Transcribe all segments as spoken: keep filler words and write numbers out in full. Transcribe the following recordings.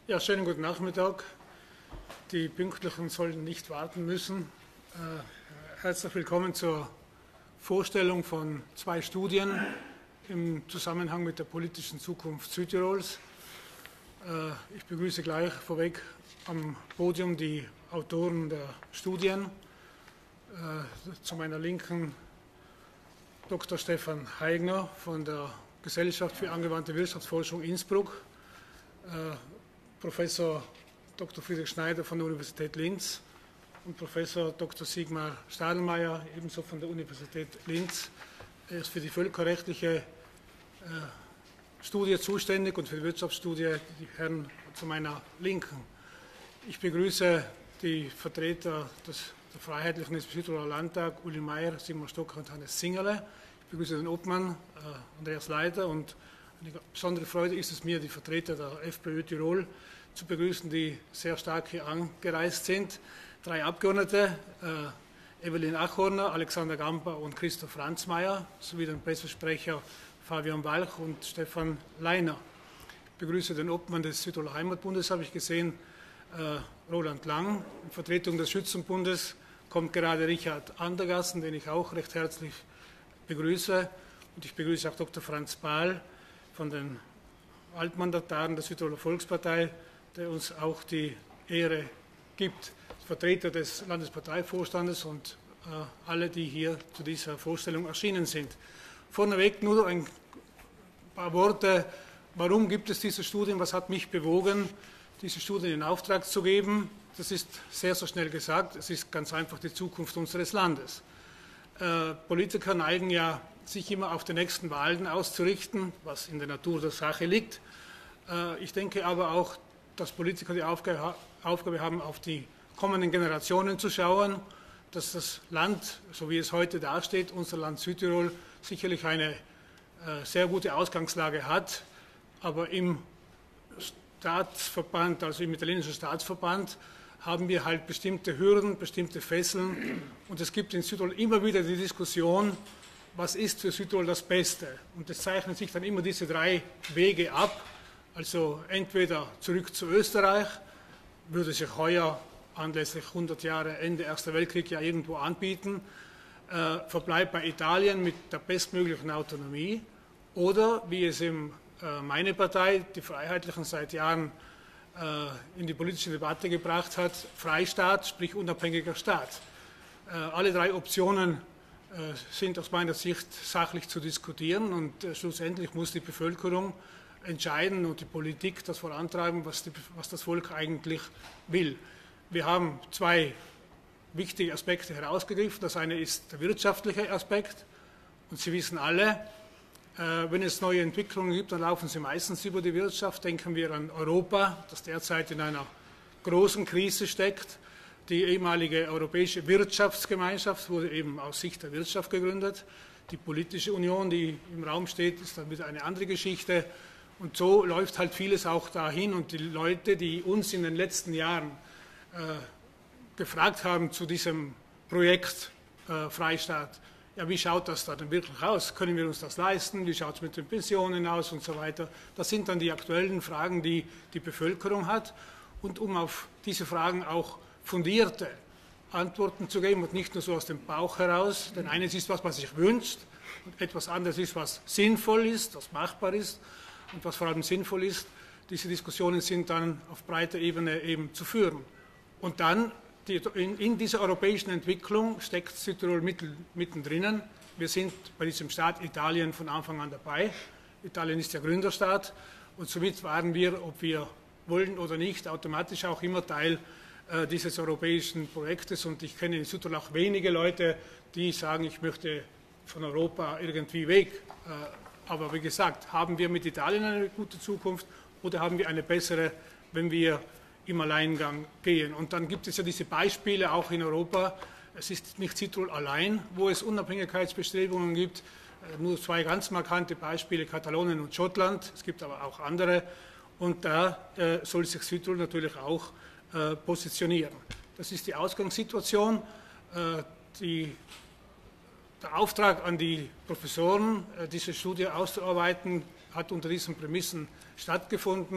Ja, schönen guten Nachmittag. Die Pünktlichen sollten nicht warten müssen. Äh, herzlich willkommen zur Vorstellung von zwei Studien im Zusammenhang mit der politischen Zukunft Südtirols. Äh, ich begrüße gleich vorweg am Podium die Autoren der Studien. Äh, zu meiner Linken Doktor Stefan Heigner von der Gesellschaft für angewandte Wirtschaftsforschung Innsbruck, äh, Professor Doktor Friedrich Schneider von der Universität Linz und Professor Doktor Sigmar Stadelmeier, ebenso von der Universität Linz. Er ist für die völkerrechtliche äh, Studie zuständig und für die Wirtschaftsstudie die Herren zu meiner Linken. Ich begrüße die Vertreter des der Freiheitlichen des Südtiroler Landtag, Uli Meier, Sigmar Stocker und Hannes Zingerle. Ich begrüße den Obmann, äh, Andreas Leiter, und eine besondere Freude ist es mir, die Vertreter der FPÖ Tirol zu begrüßen, die sehr stark hier angereist sind. Drei Abgeordnete, äh, Evelyn Achorner, Alexander Gamper und Christoph Franzmeier, sowie den Pressesprecher Fabian Walch und Stefan Leiner. Ich begrüße den Obmann des Südtiroler Heimatbundes, habe ich gesehen, äh, Roland Lang. In Vertretung des Schützenbundes kommt gerade Richard Andergassen, den ich auch recht herzlich begrüße. Und ich begrüße auch Doktor Franz Bahl von den Altmandataren der Südtiroler Volkspartei, der uns auch die Ehre gibt. Vertreter des Landesparteivorstandes und äh, alle, die hier zu dieser Vorstellung erschienen sind. Vorneweg nur ein paar Worte, warum gibt es diese Studien, was hat mich bewogen, diese Studien in Auftrag zu geben. Das ist sehr, sehr schnell gesagt, es ist ganz einfach die Zukunft unseres Landes. Äh, Politiker neigen ja, sich immer auf die nächsten Wahlen auszurichten, was in der Natur der Sache liegt. Äh, ich denke aber auch, dass Politiker die Aufgabe, Aufgabe haben, auf die kommenden Generationen zu schauen, dass das Land, so wie es heute dasteht, unser Land Südtirol, sicherlich eine äh, sehr gute Ausgangslage hat, aber im Staatsverband, also im italienischen Staatsverband, haben wir halt bestimmte Hürden, bestimmte Fesseln, und es gibt in Südtirol immer wieder die Diskussion, was ist für Südtirol das Beste, und es zeichnen sich dann immer diese drei Wege ab, also entweder zurück zu Österreich, würde sich heuer anlässlich hundert Jahre Ende Erster Weltkrieg ja irgendwo anbieten, äh, Verbleib bei Italien mit der bestmöglichen Autonomie, oder wie es im meine Partei, die Freiheitlichen, seit Jahren äh, in die politische Debatte gebracht hat, Freistaat, sprich unabhängiger Staat. Äh, alle drei Optionen äh, sind aus meiner Sicht sachlich zu diskutieren, und äh, schlussendlich muss die Bevölkerung entscheiden und die Politik das vorantreiben, was, die, was das Volk eigentlich will. Wir haben zwei wichtige Aspekte herausgegriffen. Das eine ist der wirtschaftliche Aspekt, und Sie wissen alle, wenn es neue Entwicklungen gibt, dann laufen sie meistens über die Wirtschaft. Denken wir an Europa, das derzeit in einer großen Krise steckt. Die ehemalige Europäische Wirtschaftsgemeinschaft wurde eben aus Sicht der Wirtschaft gegründet. Die politische Union, die im Raum steht, ist dann wieder eine andere Geschichte. Und so läuft halt vieles auch dahin. Und die Leute, die uns in den letzten Jahren äh, gefragt haben zu diesem Projekt äh, Freistaat, ja, wie schaut das da denn wirklich aus? Können wir uns das leisten? Wie schaut es mit den Pensionen aus und so weiter? Das sind dann die aktuellen Fragen, die die Bevölkerung hat. Und um auf diese Fragen auch fundierte Antworten zu geben und nicht nur so aus dem Bauch heraus, denn eines ist, was man sich wünscht, und etwas anderes ist, was sinnvoll ist, was machbar ist und was vor allem sinnvoll ist. Diese Diskussionen sind dann auf breiter Ebene eben zu führen. Und dann Die, in, in dieser europäischen Entwicklung steckt Südtirol mittendrin. Wir sind bei diesem Staat Italien von Anfang an dabei. Italien ist der Gründerstaat, und somit waren wir, ob wir wollen oder nicht, automatisch auch immer Teil äh, dieses europäischen Projektes. Und ich kenne in Südtirol auch wenige Leute, die sagen, ich möchte von Europa irgendwie weg. Äh, aber wie gesagt, haben wir mit Italien eine gute Zukunft oder haben wir eine bessere, wenn wir im Alleingang gehen? Und dann gibt es ja diese Beispiele auch in Europa. Es ist nicht Südtirol allein, wo es Unabhängigkeitsbestrebungen gibt. Nur zwei ganz markante Beispiele, Katalonien und Schottland. Es gibt aber auch andere. Und da äh, soll sich Südtirol natürlich auch äh, positionieren. Das ist die Ausgangssituation. Äh, die, der Auftrag an die Professoren, äh, diese Studie auszuarbeiten, hat unter diesen Prämissen stattgefunden.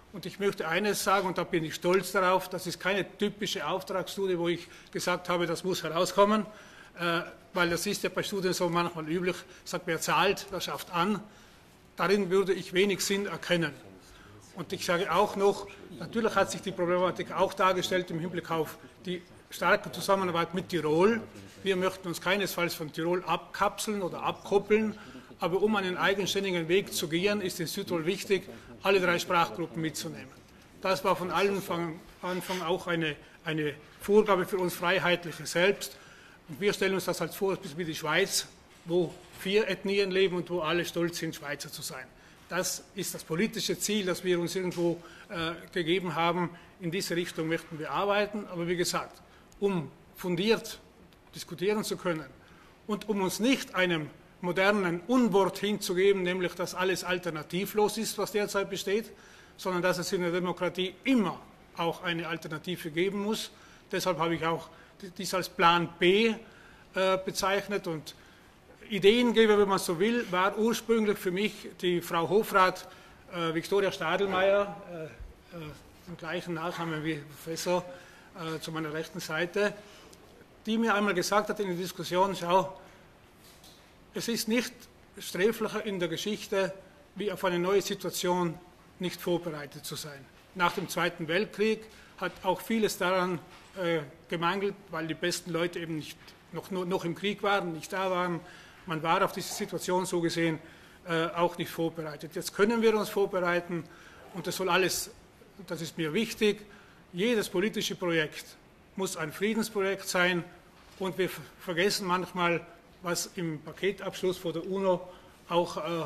Und ich möchte eines sagen, und da bin ich stolz darauf, das ist keine typische Auftragsstudie, wo ich gesagt habe, das muss herauskommen, äh, weil das ist ja bei Studien so manchmal üblich, sagt, wer zahlt, wer schafft an. Darin würde ich wenig Sinn erkennen. Und ich sage auch noch, natürlich hat sich die Problematik auch dargestellt im Hinblick auf die starke Zusammenarbeit mit Tirol. Wir möchten uns keinesfalls von Tirol abkapseln oder abkoppeln, aber um einen eigenständigen Weg zu gehen, ist in Südtirol wichtig, alle drei Sprachgruppen mitzunehmen. Das war von Anfang an auch eine, eine Vorgabe für uns Freiheitliche selbst. Und wir stellen uns das halt vor, wie die Schweiz, wo vier Ethnien leben und wo alle stolz sind, Schweizer zu sein. Das ist das politische Ziel, das wir uns irgendwo äh, gegeben haben. In diese Richtung möchten wir arbeiten. Aber wie gesagt, um fundiert diskutieren zu können und um uns nicht einem modernen Unwort hinzugeben, nämlich dass alles alternativlos ist, was derzeit besteht, sondern dass es in der Demokratie immer auch eine Alternative geben muss. Deshalb habe ich auch dies als Plan B äh, bezeichnet. Und Ideengeber, wenn man so will, war ursprünglich für mich die Frau Hofrat äh, Viktoria Stadelmeier, äh, äh, den gleichen Nachnamen wie Professor, äh, zu meiner rechten Seite, die mir einmal gesagt hat in der Diskussion, schau, es ist nicht sträflicher in der Geschichte, wie auf eine neue Situation nicht vorbereitet zu sein. Nach dem Zweiten Weltkrieg hat auch vieles daran äh, gemangelt, weil die besten Leute eben nicht, noch, noch im Krieg waren, nicht da waren. Man war auf diese Situation so gesehen äh, auch nicht vorbereitet. Jetzt können wir uns vorbereiten und das soll alles, das ist mir wichtig, jedes politische Projekt muss ein Friedensprojekt sein und wir vergessen manchmal, was im Paketabschluss von der UNO auch äh,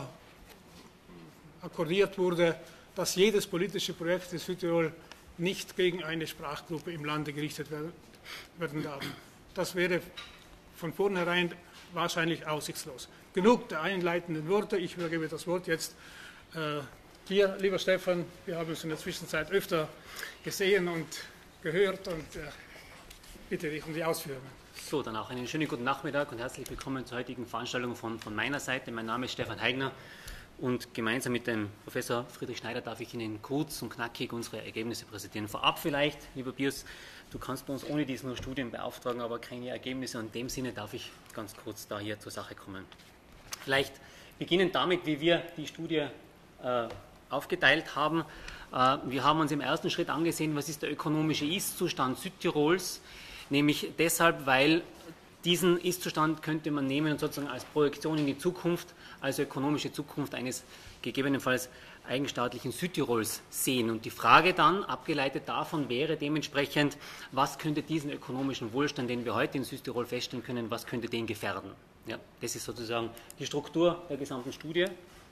akkordiert wurde, dass jedes politische Projekt in Südtirol nicht gegen eine Sprachgruppe im Lande gerichtet werden, werden darf. Das wäre von vornherein wahrscheinlich aussichtslos. Genug der einleitenden Worte. Ich übergebe das Wort jetzt äh, dir, lieber Stefan. Wir haben uns in der Zwischenzeit öfter gesehen und gehört und äh, bitte dich um die Ausführungen. So, dann auch einen schönen guten Nachmittag und herzlich willkommen zur heutigen Veranstaltung von, von meiner Seite. Mein Name ist Stefan Heigner und gemeinsam mit dem Professor Friedrich Schneider darf ich Ihnen kurz und knackig unsere Ergebnisse präsentieren. Vorab vielleicht, lieber Bios, du kannst bei uns ohne dies nur Studien beauftragen, aber keine Ergebnisse. Und in dem Sinne darf ich ganz kurz da hier zur Sache kommen. Vielleicht beginnen damit, wie wir die Studie äh, aufgeteilt haben. Äh, wir haben uns im ersten Schritt angesehen, was ist der ökonomische Ist-Zustand Südtirols. Nämlich deshalb, weil diesen Ist-Zustand könnte man nehmen und sozusagen als Projektion in die Zukunft, also ökonomische Zukunft eines gegebenenfalls eigenstaatlichen Südtirols sehen. Und die Frage dann, abgeleitet davon, wäre dementsprechend, was könnte diesen ökonomischen Wohlstand, den wir heute in Südtirol feststellen können, was könnte den gefährden? Ja, das ist sozusagen die Struktur der gesamten Studie.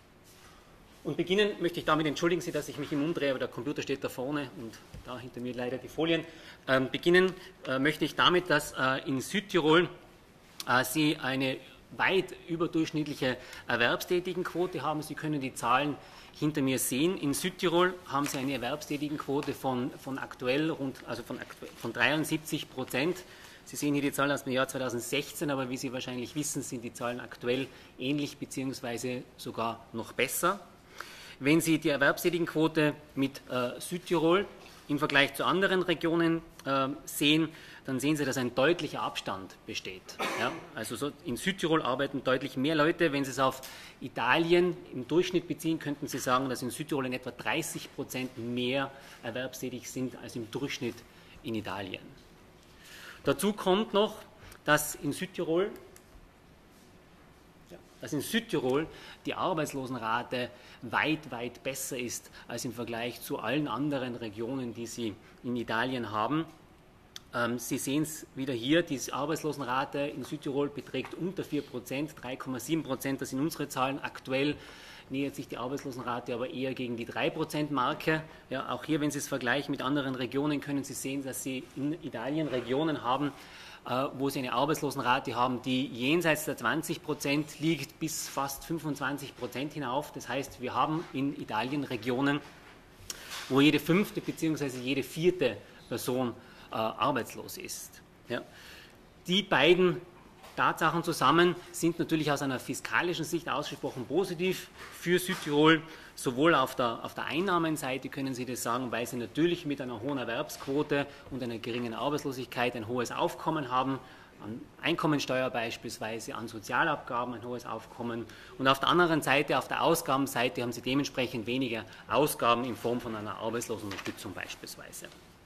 Und beginnen möchte ich damit, entschuldigen Sie, dass ich mich im umdrehe, aber der Computer steht da vorne und da hinter mir leider die Folien. Ähm, beginnen äh, möchte ich damit, dass äh, in Südtirol äh, Sie eine weit überdurchschnittliche Erwerbstätigenquote haben. Sie können die Zahlen hinter mir sehen. In Südtirol haben Sie eine Erwerbstätigenquote von, von aktuell rund, also von, von dreiundsiebzig Prozent. Sie sehen hier die Zahlen aus dem Jahr zweitausendsechzehn, aber wie Sie wahrscheinlich wissen, sind die Zahlen aktuell ähnlich bzw. sogar noch besser. Wenn Sie die Erwerbstätigenquote mit äh, Südtirol im Vergleich zu anderen Regionen äh, sehen, dann sehen Sie, dass ein deutlicher Abstand besteht. Ja? Also so in Südtirol arbeiten deutlich mehr Leute. Wenn Sie es auf Italien im Durchschnitt beziehen, könnten Sie sagen, dass in Südtirol in etwa dreißig Prozent mehr erwerbstätig sind als im Durchschnitt in Italien. Dazu kommt noch, dass in Südtirol dass in Südtirol die Arbeitslosenrate weit, weit besser ist als im Vergleich zu allen anderen Regionen, die Sie in Italien haben. Ähm, Sie sehen es wieder hier, die Arbeitslosenrate in Südtirol beträgt unter vier Prozent, drei Komma sieben Prozent, das sind unsere Zahlen. Aktuell nähert sich die Arbeitslosenrate aber eher gegen die drei Prozent Marke. Ja, auch hier, wenn Sie es vergleichen mit anderen Regionen, können Sie sehen, dass Sie in Italien Regionen haben, wo Sie eine Arbeitslosenrate haben, die jenseits der zwanzig Prozent liegt, bis fast fünfundzwanzig Prozent hinauf. Das heißt, wir haben in Italien Regionen, wo jede fünfte bzw. jede vierte Person äh, arbeitslos ist. Ja. Die beiden Tatsachen zusammen sind natürlich aus einer fiskalischen Sicht ausgesprochen positiv für Südtirol, Sowohl auf der, auf der Einnahmenseite können Sie das sagen, weil Sie natürlich mit einer hohen Erwerbsquote und einer geringen Arbeitslosigkeit ein hohes Aufkommen haben, an Einkommensteuer beispielsweise, an Sozialabgaben ein hohes Aufkommen. Und auf der anderen Seite, auf der Ausgabenseite, haben Sie dementsprechend weniger Ausgaben in Form von einer Arbeitslosenunterstützung beispielsweise.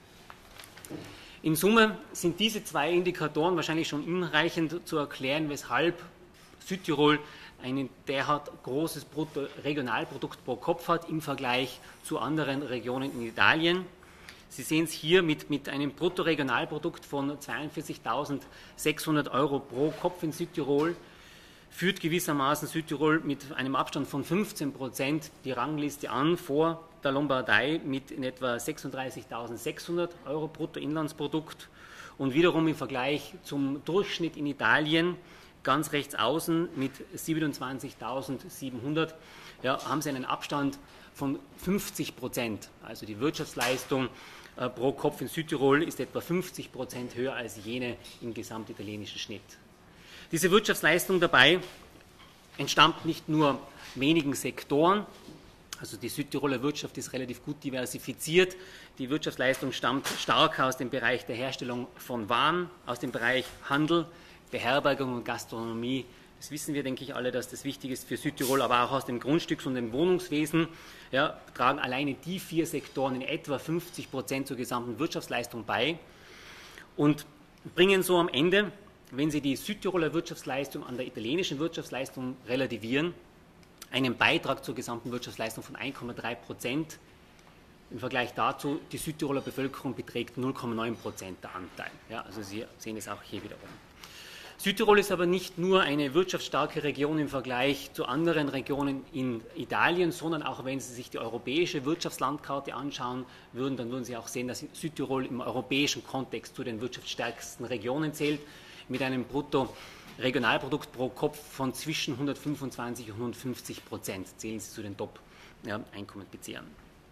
In Summe sind diese zwei Indikatoren wahrscheinlich schon hinreichend zu erklären, weshalb Südtirol ein derart großes Bruttoregionalprodukt pro Kopf hat im Vergleich zu anderen Regionen in Italien. Sie sehen es hier mit, mit einem Bruttoregionalprodukt von zweiundvierzigtausendsechshundert Euro pro Kopf in Südtirol, führt gewissermaßen Südtirol mit einem Abstand von fünfzehn Prozent die Rangliste an vor der Lombardei mit in etwa sechsunddreißigtausendsechshundert Euro Bruttoinlandsprodukt und wiederum im Vergleich zum Durchschnitt in Italien ganz rechts außen mit siebenundzwanzigtausendsiebenhundert, ja, haben Sie einen Abstand von fünfzig Prozent. Also die Wirtschaftsleistung äh, pro Kopf in Südtirol ist etwa fünfzig Prozent höher als jene im gesamtitalienischen Schnitt. Diese Wirtschaftsleistung dabei entstammt nicht nur wenigen Sektoren, also die Südtiroler Wirtschaft ist relativ gut diversifiziert. Die Wirtschaftsleistung stammt stark aus dem Bereich der Herstellung von Waren, aus dem Bereich Handel, Beherbergung und Gastronomie. Das wissen wir, denke ich, alle, dass das wichtig ist für Südtirol, aber auch aus dem Grundstücks- und dem Wohnungswesen. Ja, tragen alleine die vier Sektoren in etwa fünfzig Prozent zur gesamten Wirtschaftsleistung bei und bringen so am Ende, wenn Sie die Südtiroler Wirtschaftsleistung an der italienischen Wirtschaftsleistung relativieren, einen Beitrag zur gesamten Wirtschaftsleistung von eins Komma drei Prozent. Im Vergleich dazu, die Südtiroler Bevölkerung beträgt null Komma neun Prozent der Anteil. Ja, also Sie sehen es auch hier wiederum. Südtirol ist aber nicht nur eine wirtschaftsstarke Region im Vergleich zu anderen Regionen in Italien, sondern auch wenn Sie sich die europäische Wirtschaftslandkarte anschauen würden, dann würden Sie auch sehen, dass Südtirol im europäischen Kontext zu den wirtschaftsstärksten Regionen zählt, mit einem Bruttoregionalprodukt pro Kopf von zwischen hundertfünfundzwanzig und hundertfünfzig Prozent. Zählen Sie zu den Top-Einkommensbeziehern.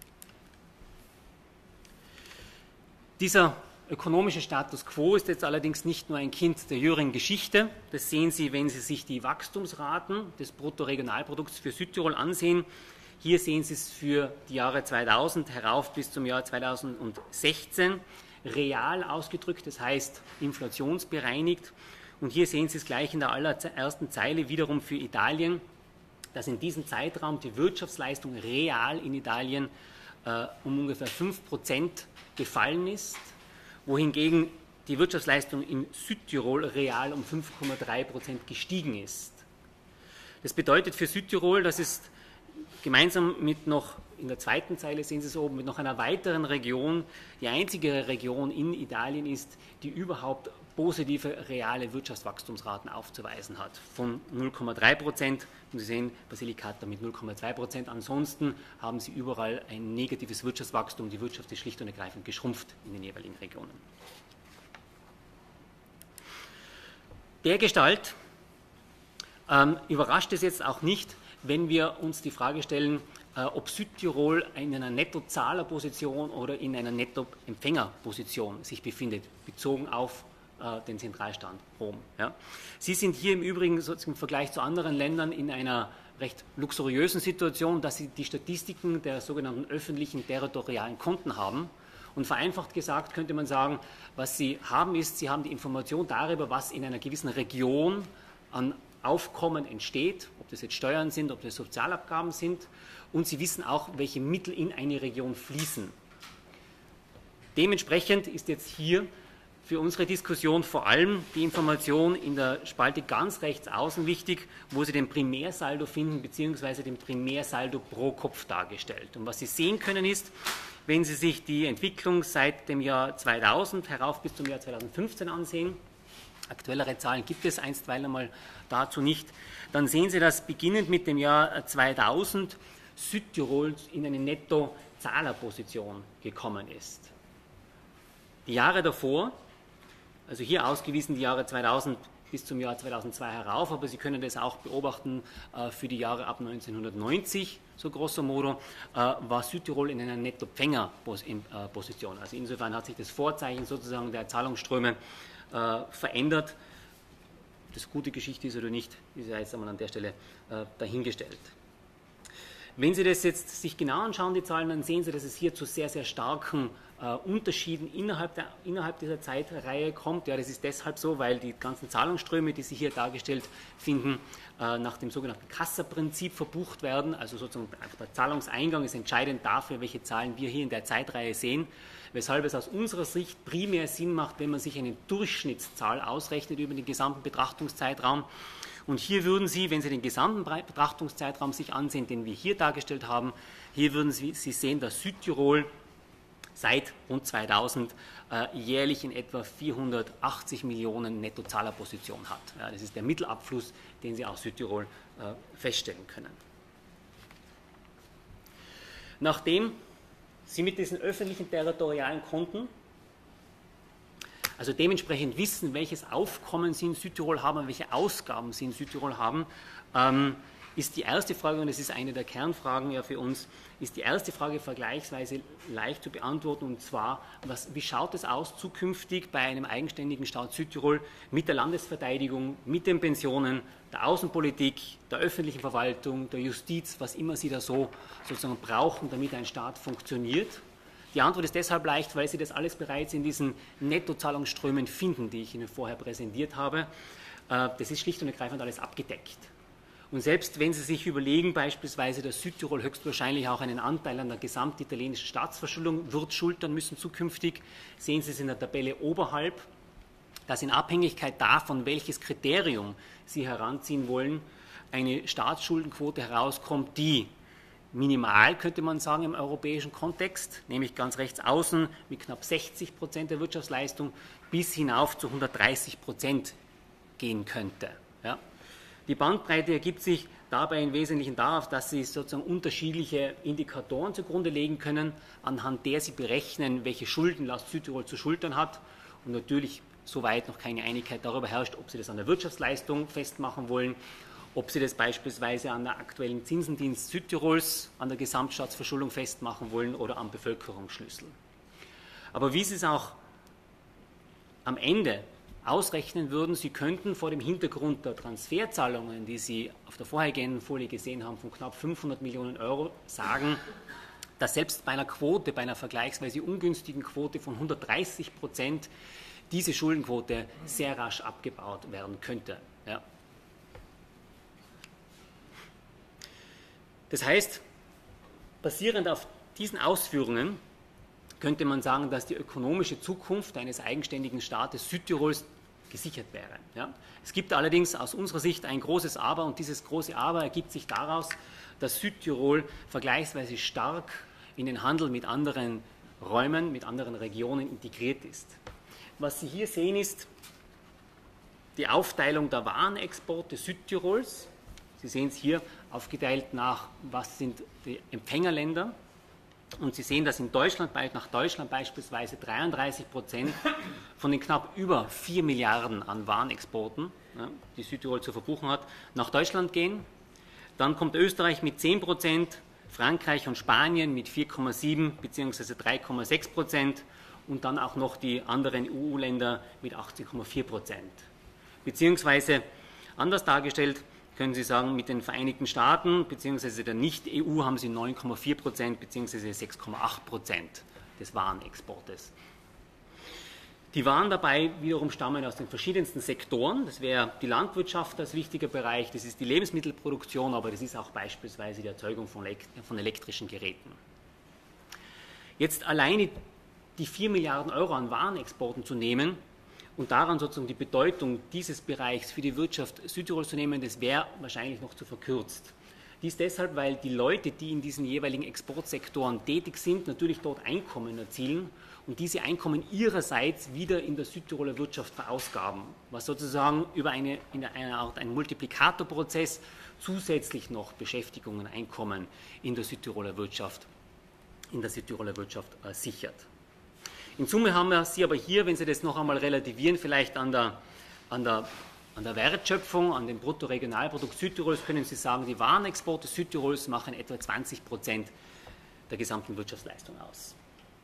Dieser ökonomische Status quo ist jetzt allerdings nicht nur ein Kind der jüngeren Geschichte. Das sehen Sie, wenn Sie sich die Wachstumsraten des Bruttoregionalprodukts für Südtirol ansehen. Hier sehen Sie es für die Jahre zweitausend herauf bis zum Jahr zweitausendsechzehn. Real ausgedrückt, das heißt inflationsbereinigt. Und hier sehen Sie es gleich in der allerersten Zeile wiederum für Italien, dass in diesem Zeitraum die Wirtschaftsleistung real in Italien äh, um ungefähr fünf Prozent gefallen ist, wohingegen die Wirtschaftsleistung in Südtirol real um fünf Komma drei Prozent gestiegen ist. Das bedeutet für Südtirol, dass es gemeinsam mit noch, in der zweiten Zeile sehen Sie es oben, mit noch einer weiteren Region, die einzige Region in Italien ist, die überhaupt positive reale Wirtschaftswachstumsraten aufzuweisen hat, von null Komma drei Prozent. Und Sie sehen, Basilicata mit null Komma zwei Prozent. Ansonsten haben Sie überall ein negatives Wirtschaftswachstum. Die Wirtschaft ist schlicht und ergreifend geschrumpft in den jeweiligen Regionen. Dergestalt ähm, überrascht es jetzt auch nicht, wenn wir uns die Frage stellen, äh, ob Südtirol in einer Nettozahlerposition oder in einer Nettoempfängerposition sich befindet, bezogen auf äh, den Zentralstaat Rom. Ja. Sie sind hier im Übrigen sozusagen im Vergleich zu anderen Ländern in einer recht luxuriösen Situation, dass Sie die Statistiken der sogenannten öffentlichen territorialen Konten haben. Und vereinfacht gesagt könnte man sagen, was Sie haben ist, Sie haben die Information darüber, was in einer gewissen Region an Aufkommen entsteht, ob das jetzt Steuern sind, ob das Sozialabgaben sind, und Sie wissen auch, welche Mittel in eine Region fließen. Dementsprechend ist jetzt hier für unsere Diskussion vor allem die Information in der Spalte ganz rechts außen wichtig, wo Sie den Primärsaldo finden, beziehungsweise den Primärsaldo pro Kopf dargestellt. Und was Sie sehen können ist, wenn Sie sich die Entwicklung seit dem Jahr zweitausend herauf bis zum Jahr zweitausendfünfzehn ansehen, aktuellere Zahlen gibt es einstweilen einmal dazu nicht, dann sehen Sie, dass beginnend mit dem Jahr zweitausend Südtirol in eine Nettozahlerposition gekommen ist. Die Jahre davor, also hier ausgewiesen die Jahre zweitausend bis zum Jahr zweitausendzwei herauf, aber Sie können das auch beobachten äh, für die Jahre ab neunzehnhundertneunzig, so grosso modo, äh, war Südtirol in einer Nettopfängerposition. Also insofern hat sich das Vorzeichen sozusagen der Zahlungsströme äh, verändert. Ob das gute Geschichte ist oder nicht, ist ja jetzt einmal an der Stelle äh, dahingestellt. Wenn Sie das jetzt sich genau anschauen, die Zahlen, dann sehen Sie, dass es hier zu sehr, sehr starken äh, Unterschieden innerhalb, der, innerhalb dieser Zeitreihe kommt. Ja, das ist deshalb so, weil die ganzen Zahlungsströme, die Sie hier dargestellt finden, äh, nach dem sogenannten Kassa-Prinzip verbucht werden. Also sozusagen einfach der Zahlungseingang ist entscheidend dafür, welche Zahlen wir hier in der Zeitreihe sehen. Weshalb es aus unserer Sicht primär Sinn macht, wenn man sich eine Durchschnittszahl ausrechnet über den gesamten Betrachtungszeitraum. Und hier würden Sie, wenn Sie den gesamten Betrachtungszeitraum sich ansehen, den wir hier dargestellt haben, hier würden Sie, Sie sehen, dass Südtirol seit rund zweitausend äh, jährlich in etwa vierhundertachtzig Millionen Nettozahlerposition hat. Ja, das ist der Mittelabfluss, den Sie aus Südtirol äh, feststellen können. Nachdem Sie mit diesen öffentlichen territorialen Konten, also dementsprechend wissen, welches Aufkommen Sie in Südtirol haben und welche Ausgaben Sie in Südtirol haben, ähm, ist die erste Frage, und das ist eine der Kernfragen ja für uns, ist die erste Frage vergleichsweise leicht zu beantworten, und zwar, was, wie schaut es aus zukünftig bei einem eigenständigen Staat Südtirol mit der Landesverteidigung, mit den Pensionen, der Außenpolitik, der öffentlichen Verwaltung, der Justiz, was immer Sie da so sozusagen brauchen, damit ein Staat funktioniert. Die Antwort ist deshalb leicht, weil Sie das alles bereits in diesen Nettozahlungsströmen finden, die ich Ihnen vorher präsentiert habe. Das ist schlicht und ergreifend alles abgedeckt. Und selbst wenn Sie sich überlegen, beispielsweise, dass Südtirol höchstwahrscheinlich auch einen Anteil an der gesamtitalienischen Staatsverschuldung wird schultern müssen zukünftig, sehen Sie es in der Tabelle oberhalb, dass in Abhängigkeit davon, welches Kriterium Sie heranziehen wollen, eine Staatsschuldenquote herauskommt, die minimal, könnte man sagen, im europäischen Kontext, nämlich ganz rechts außen mit knapp sechzig Prozent der Wirtschaftsleistung bis hinauf zu hundertdreißig Prozent gehen könnte. Ja. Die Bandbreite ergibt sich dabei im Wesentlichen darauf, dass Sie sozusagen unterschiedliche Indikatoren zugrunde legen können, anhand der Sie berechnen, welche Schuldenlast Südtirol zu schultern hat, und natürlich soweit noch keine Einigkeit darüber herrscht, ob Sie das an der Wirtschaftsleistung festmachen wollen, ob Sie das beispielsweise an der aktuellen Zinsendienst Südtirols, an der Gesamtstaatsverschuldung festmachen wollen oder am Bevölkerungsschlüssel. Aber wie Sie es auch am Ende ausrechnen würden, Sie könnten vor dem Hintergrund der Transferzahlungen, die Sie auf der vorhergehenden Folie gesehen haben, von knapp fünfhundert Millionen Euro sagen, dass selbst bei einer Quote, bei einer vergleichsweise ungünstigen Quote von hundertdreißig Prozent diese Schuldenquote sehr rasch abgebaut werden könnte. Ja. Das heißt, basierend auf diesen Ausführungen könnte man sagen, dass die ökonomische Zukunft eines eigenständigen Staates Südtirols gesichert wäre. Ja. Es gibt allerdings aus unserer Sicht ein großes Aber, und dieses große Aber ergibt sich daraus, dass Südtirol vergleichsweise stark in den Handel mit anderen Räumen, mit anderen Regionen integriert ist. Was Sie hier sehen, ist die Aufteilung der Warenexporte Südtirols. Sie sehen es hier aufgeteilt nach, was sind die Empfängerländer. Und Sie sehen, dass in Deutschland, nach Deutschland beispielsweise dreiunddreißig Prozent von den knapp über vier Milliarden an Warenexporten, ja, die Südtirol zu verbuchen hat, nach Deutschland gehen. Dann kommt Österreich mit zehn Prozent, Frankreich und Spanien mit vier Komma sieben bzw. drei Komma sechs Prozent und dann auch noch die anderen E U-Länder mit achtzehn Komma vier Prozent. Beziehungsweise anders dargestellt, können Sie sagen, mit den Vereinigten Staaten bzw. der Nicht-E U haben Sie neun Komma vier Prozent bzw. sechs Komma acht Prozent des Warenexportes. Die Waren dabei wiederum stammen aus den verschiedensten Sektoren. Das wäre die Landwirtschaft als wichtiger Bereich, das ist die Lebensmittelproduktion, aber das ist auch beispielsweise die Erzeugung von, von elektrischen Geräten. Jetzt alleine die vier Milliarden Euro an Warenexporten zu nehmen und daran sozusagen die Bedeutung dieses Bereichs für die Wirtschaft Südtirols zu nehmen, das wäre wahrscheinlich noch zu verkürzt. Dies deshalb, weil die Leute, die in diesen jeweiligen Exportsektoren tätig sind, natürlich dort Einkommen erzielen und diese Einkommen ihrerseits wieder in der Südtiroler Wirtschaft verausgaben, was sozusagen über eine, in einer Art einen Multiplikatorprozess zusätzlich noch Beschäftigungen, Einkommen in der Südtiroler Wirtschaft, in der Südtiroler Wirtschaft äh, sichert. In Summe haben wir Sie aber hier, wenn Sie das noch einmal relativieren, vielleicht an der, an der, an der Wertschöpfung, an dem Bruttoregionalprodukt Südtirols, können Sie sagen, die Warenexporte Südtirols machen etwa zwanzig Prozent der gesamten Wirtschaftsleistung aus.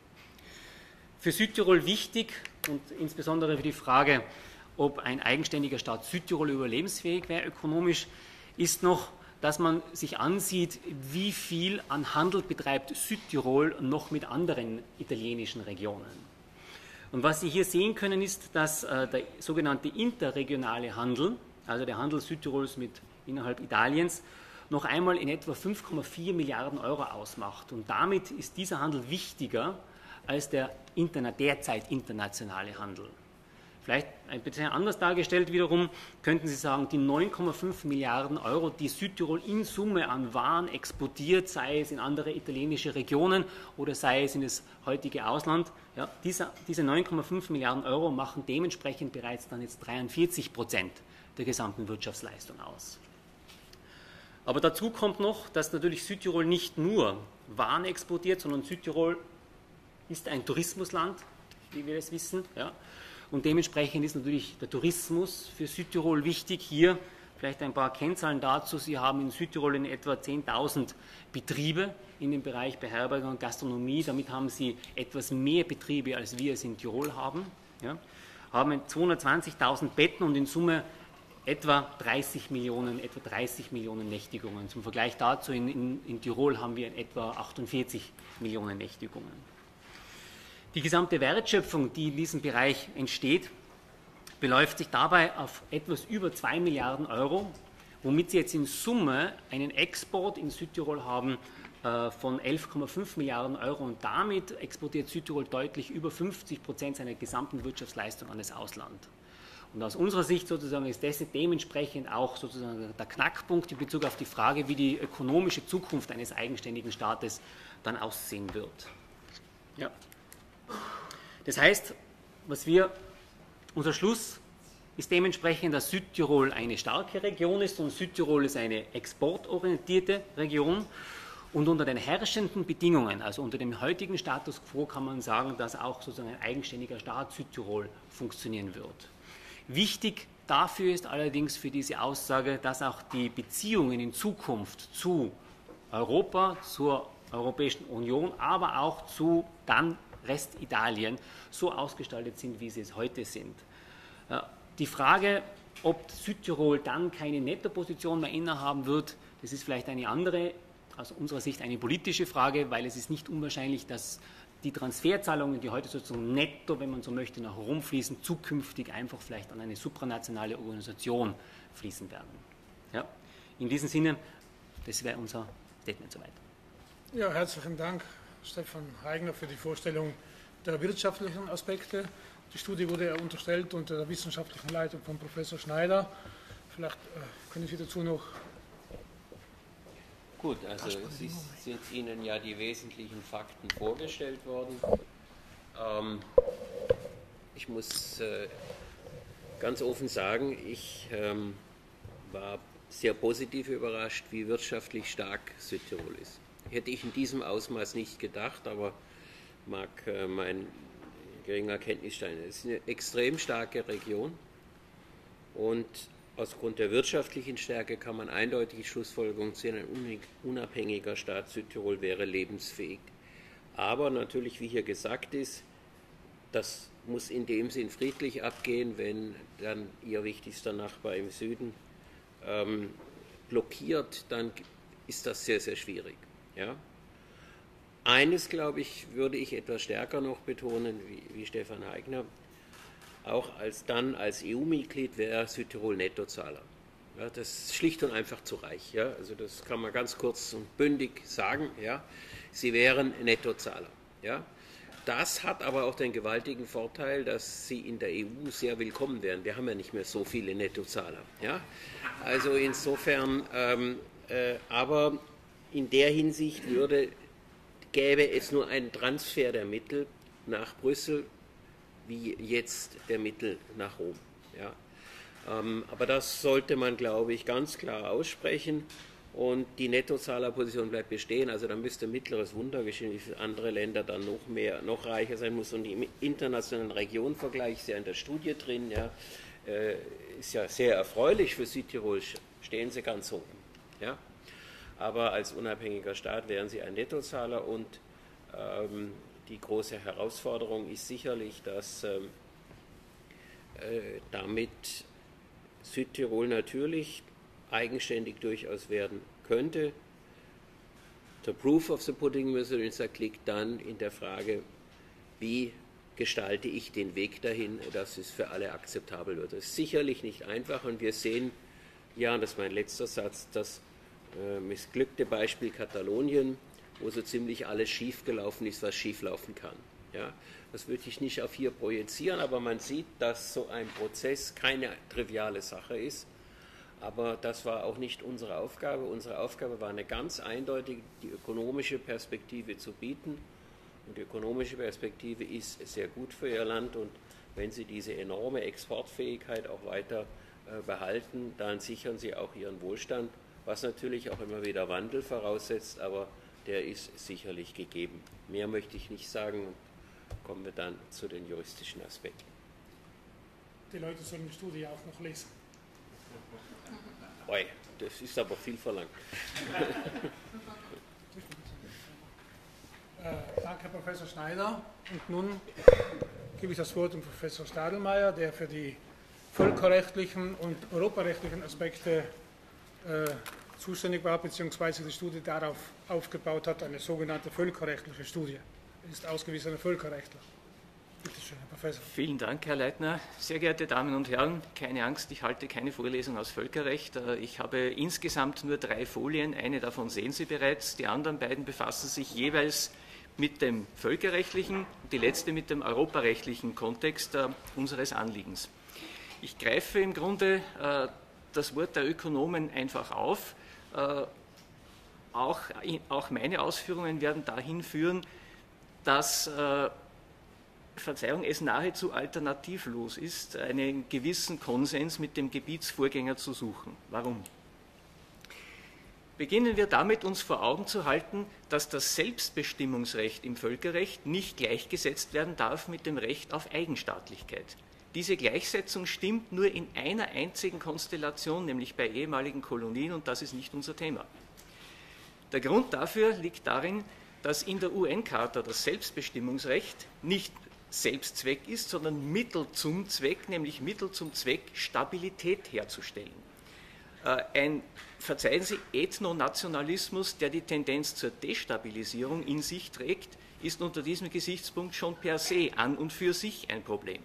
Für Südtirol wichtig und insbesondere für die Frage, ob ein eigenständiger Staat Südtirol überlebensfähig wäre ökonomisch, ist noch, dass man sich ansieht, wie viel an Handel betreibt Südtirol noch mit anderen italienischen Regionen. Und was Sie hier sehen können, ist, dass äh, der sogenannte interregionale Handel, also der Handel Südtirols mit innerhalb Italiens, noch einmal in etwa fünf Komma vier Milliarden Euro ausmacht. Und damit ist dieser Handel wichtiger als der interna- derzeit internationale Handel. Vielleicht ein bisschen anders dargestellt wiederum, könnten Sie sagen, die neun Komma fünf Milliarden Euro, die Südtirol in Summe an Waren exportiert, sei es in andere italienische Regionen oder sei es in das heutige Ausland, ja, diese, diese neun Komma fünf Milliarden Euro machen dementsprechend bereits dann jetzt dreiundvierzig Prozent der gesamten Wirtschaftsleistung aus. Aber dazu kommt noch, dass natürlich Südtirol nicht nur Waren exportiert, sondern Südtirol ist ein Tourismusland, wie wir es wissen. Ja. Und dementsprechend ist natürlich der Tourismus für Südtirol wichtig. Hier vielleicht ein paar Kennzahlen dazu. Sie haben in Südtirol in etwa zehntausend Betriebe in dem Bereich Beherbergung und Gastronomie. Damit haben Sie etwas mehr Betriebe, als wir es in Tirol haben. Ja. Haben zweihundertzwanzigtausend Betten und in Summe etwa dreißig Millionen, etwa dreißig Millionen Nächtigungen. Zum Vergleich dazu, in, in, in Tirol haben wir in etwa achtundvierzig Millionen Nächtigungen. Die gesamte Wertschöpfung, die in diesem Bereich entsteht, beläuft sich dabei auf etwas über zwei Milliarden Euro, womit Sie jetzt in Summe einen Export in Südtirol haben äh, von elf Komma fünf Milliarden Euro und damit exportiert Südtirol deutlich über fünfzig Prozent seiner gesamten Wirtschaftsleistung an das Ausland. Und aus unserer Sicht sozusagen ist das dementsprechend auch sozusagen der Knackpunkt in Bezug auf die Frage, wie die ökonomische Zukunft eines eigenständigen Staates dann aussehen wird. Ja. Das heißt, was wir, unser Schluss ist dementsprechend, dass Südtirol eine starke Region ist und Südtirol ist eine exportorientierte Region und unter den herrschenden Bedingungen, also unter dem heutigen Status quo, kann man sagen, dass auch sozusagen ein eigenständiger Staat Südtirol funktionieren wird. Wichtig dafür ist allerdings für diese Aussage, dass auch die Beziehungen in Zukunft zu Europa, zur Europäischen Union, aber auch zu dann Restitalien so ausgestaltet sind, wie sie es heute sind. Die Frage, ob Südtirol dann keine Nettoposition mehr innehaben wird, das ist vielleicht eine andere, aus unserer Sicht eine politische Frage, weil es ist nicht unwahrscheinlich, dass die Transferzahlungen, die heute sozusagen netto, wenn man so möchte, nach Rom fließen, zukünftig einfach vielleicht an eine supranationale Organisation fließen werden. Ja? In diesem Sinne, das wäre unser Statement soweit. Ja, herzlichen Dank, Stefan Heigner, für die Vorstellung der wirtschaftlichen Aspekte. Die Studie wurde ja unterstellt unter der wissenschaftlichen Leitung von Professor Schneider. Vielleicht äh, können Sie dazu noch... Gut, also es ist, sind Ihnen ja die wesentlichen Fakten vorgestellt worden. Ähm, ich muss äh, ganz offen sagen, ich ähm, war sehr positiv überrascht, wie wirtschaftlich stark Südtirol ist. Hätte ich in diesem Ausmaß nicht gedacht, aber mag äh, mein geringer Kenntnisstand. Es ist eine extrem starke Region und aufgrund der wirtschaftlichen Stärke kann man eindeutig die Schlussfolgerung ziehen, ein unabhängiger Staat Südtirol wäre lebensfähig. Aber natürlich, wie hier gesagt ist, das muss in dem Sinn friedlich abgehen, wenn dann Ihr wichtigster Nachbar im Süden ähm, blockiert, dann ist das sehr, sehr schwierig. Ja? Eines, glaube ich, würde ich etwas stärker noch betonen, wie, wie Stefan Heigner, auch als dann als E U-Mitglied wäre Südtirol Nettozahler. Ja, das ist schlicht und einfach zu reich. Ja? Also das kann man ganz kurz und bündig sagen. Ja? Sie wären Nettozahler. Ja? Das hat aber auch den gewaltigen Vorteil, dass sie in der E U sehr willkommen wären. Wir haben ja nicht mehr so viele Nettozahler. Ja? Also insofern, ähm, äh, aber in der Hinsicht würde, gäbe es nur einen Transfer der Mittel nach Brüssel, wie jetzt der Mittel nach Rom. Ja. Ähm, aber das sollte man, glaube ich, ganz klar aussprechen und die Nettozahlerposition bleibt bestehen. Also da müsste mittleres Wunder geschehen, wie viele andere Länder dann noch mehr, noch reicher sein muss. Und im internationalen Regionenvergleich ist ja in der Studie drin, ja, äh, ist ja sehr erfreulich für Südtirol, stehen sie ganz oben. Ja. Aber als unabhängiger Staat wären sie ein Nettozahler und ähm, die große Herausforderung ist sicherlich, dass ähm, äh, damit Südtirol natürlich eigenständig durchaus werden könnte. Der Proof of the Pudding, wie man so sagt, liegt dann in der Frage, wie gestalte ich den Weg dahin, dass es für alle akzeptabel wird. Das ist sicherlich nicht einfach und wir sehen, ja, und das ist mein letzter Satz, das äh, missglückte Beispiel Katalonien, wo so ziemlich alles schiefgelaufen ist, was schieflaufen kann. Ja, das würde ich nicht auf hier projizieren, aber man sieht, dass so ein Prozess keine triviale Sache ist. Aber das war auch nicht unsere Aufgabe. Unsere Aufgabe war eine ganz eindeutige, die ökonomische Perspektive zu bieten. Und die ökonomische Perspektive ist sehr gut für Ihr Land. Und wenn Sie diese enorme Exportfähigkeit auch weiter äh, behalten, dann sichern Sie auch Ihren Wohlstand, was natürlich auch immer wieder Wandel voraussetzt, aber der ist sicherlich gegeben. Mehr möchte ich nicht sagen. Kommen wir dann zu den juristischen Aspekten. Die Leute sollen die Studie auch noch lesen. Oi, das ist aber viel verlangt. Äh, danke, Herr Professor Schneider. Und nun gebe ich das Wort dem Professor Stadelmeier, der für die völkerrechtlichen und europarechtlichen Aspekte äh, zuständig war, beziehungsweise die Studie darauf aufgebaut hat, eine sogenannte völkerrechtliche Studie. Er ist ausgewiesener Völkerrechtler. Bitte schön, Herr Professor. Vielen Dank, Herr Leitner. Sehr geehrte Damen und Herren, keine Angst, ich halte keine Vorlesung aus Völkerrecht. Ich habe insgesamt nur drei Folien, eine davon sehen Sie bereits. Die anderen beiden befassen sich jeweils mit dem völkerrechtlichen, die letzte mit dem europarechtlichen Kontext äh, unseres Anliegens. Ich greife im Grunde äh, das Wort der Ökonomen einfach auf. Äh, auch, auch meine Ausführungen werden dahin führen, dass, äh, Verzeihung, es nahezu alternativlos ist, einen gewissen Konsens mit dem Gebietsvorgänger zu suchen. Warum? Beginnen wir damit, uns vor Augen zu halten, dass das Selbstbestimmungsrecht im Völkerrecht nicht gleichgesetzt werden darf mit dem Recht auf Eigenstaatlichkeit. Diese Gleichsetzung stimmt nur in einer einzigen Konstellation, nämlich bei ehemaligen Kolonien, und das ist nicht unser Thema. Der Grund dafür liegt darin, dass in der U N-Charta das Selbstbestimmungsrecht nicht Selbstzweck ist, sondern Mittel zum Zweck, nämlich Mittel zum Zweck, Stabilität herzustellen. Ein, verzeihen Sie, Ethnonationalismus, der die Tendenz zur Destabilisierung in sich trägt, ist unter diesem Gesichtspunkt schon per se an und für sich ein Problem.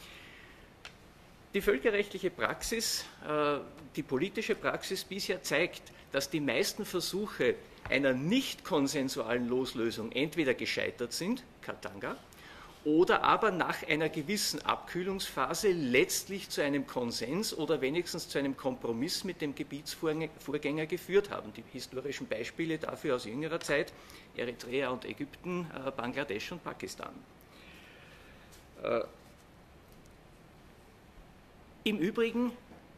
Die völkerrechtliche Praxis, die politische Praxis bisher zeigt, dass die meisten Versuche einer nicht konsensualen Loslösung entweder gescheitert sind, Katanga, oder aber nach einer gewissen Abkühlungsphase letztlich zu einem Konsens oder wenigstens zu einem Kompromiss mit dem Gebietsvorgänger geführt haben. Die historischen Beispiele dafür aus jüngerer Zeit, Eritrea und Ägypten, Bangladesch und Pakistan. Im Übrigen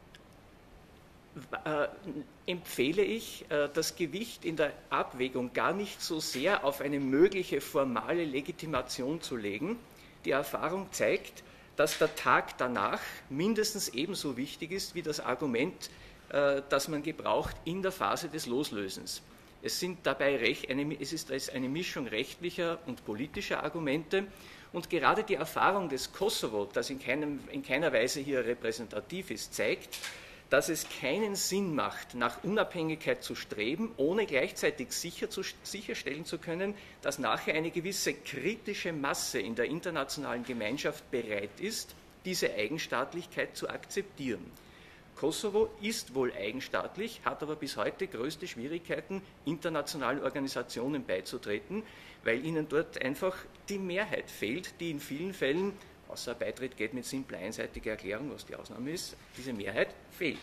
äh, empfehle ich, äh, das Gewicht in der Abwägung gar nicht so sehr auf eine mögliche formale Legitimation zu legen. Die Erfahrung zeigt, dass der Tag danach mindestens ebenso wichtig ist wie das Argument, äh, das man gebraucht in der Phase des Loslösens. Es, sind dabei recht, eine, es ist eine Mischung rechtlicher und politischer Argumente. Und gerade die Erfahrung des Kosovo, das in, keinem, in keiner Weise hier repräsentativ ist, zeigt, dass es keinen Sinn macht, nach Unabhängigkeit zu streben, ohne gleichzeitig sicher zu, sicherstellen zu können, dass nachher eine gewisse kritische Masse in der internationalen Gemeinschaft bereit ist, diese Eigenstaatlichkeit zu akzeptieren. Kosovo ist wohl eigenstaatlich, hat aber bis heute größte Schwierigkeiten, internationalen Organisationen beizutreten, weil ihnen dort einfach die Mehrheit fehlt, die in vielen Fällen, außer Beitritt geht mit simpler einseitiger Erklärung, was die Ausnahme ist, diese Mehrheit fehlt.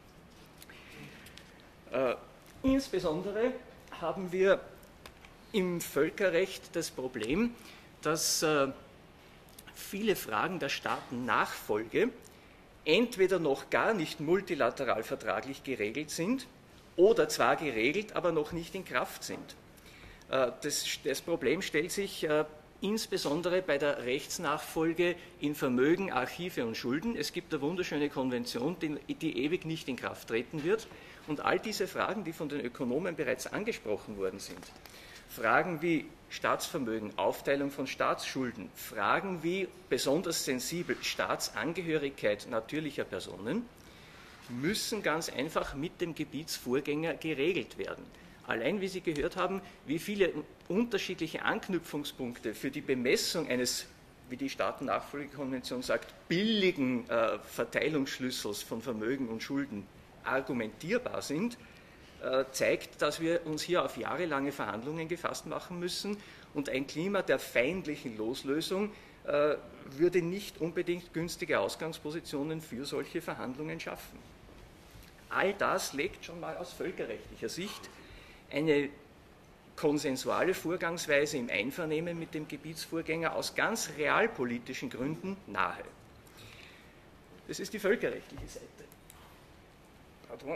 Äh, insbesondere haben wir im Völkerrecht das Problem, dass äh, viele Fragen der Staatennachfolge entweder noch gar nicht multilateral vertraglich geregelt sind oder zwar geregelt, aber noch nicht in Kraft sind. Das, das Problem stellt sich äh, insbesondere bei der Rechtsnachfolge in Vermögen, Archive und Schulden. Es gibt eine wunderschöne Konvention, die, die ewig nicht in Kraft treten wird. Und all diese Fragen, die von den Ökonomen bereits angesprochen worden sind, Fragen wie Staatsvermögen, Aufteilung von Staatsschulden, Fragen wie besonders sensibel Staatsangehörigkeit natürlicher Personen, müssen ganz einfach mit dem Gebietsvorgänger geregelt werden. Allein, wie Sie gehört haben, wie viele unterschiedliche Anknüpfungspunkte für die Bemessung eines, wie die Staatennachfolgekonvention sagt, billigen äh, Verteilungsschlüssels von Vermögen und Schulden argumentierbar sind, äh, zeigt, dass wir uns hier auf jahrelange Verhandlungen gefasst machen müssen, und ein Klima der feindlichen Loslösung äh, würde nicht unbedingt günstige Ausgangspositionen für solche Verhandlungen schaffen. All das legt schon mal aus völkerrechtlicher Sicht eine konsensuale Vorgangsweise im Einvernehmen mit dem Gebietsvorgänger aus ganz realpolitischen Gründen nahe. Das ist die völkerrechtliche Seite. Pardon.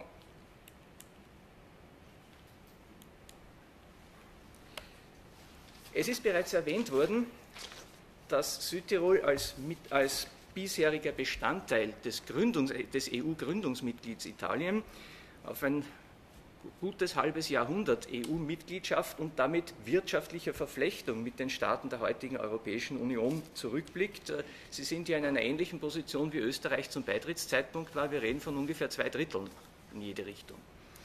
Es ist bereits erwähnt worden, dass Südtirol als, mit, als bisheriger Bestandteil des, Gründungs, des E U-Gründungsmitglieds Italien auf ein gutes halbes Jahrhundert E U-Mitgliedschaft und damit wirtschaftlicher Verflechtung mit den Staaten der heutigen Europäischen Union zurückblickt. Sie sind ja in einer ähnlichen Position, wie Österreich zum Beitrittszeitpunkt war. Wir reden von ungefähr zwei Dritteln in jede Richtung.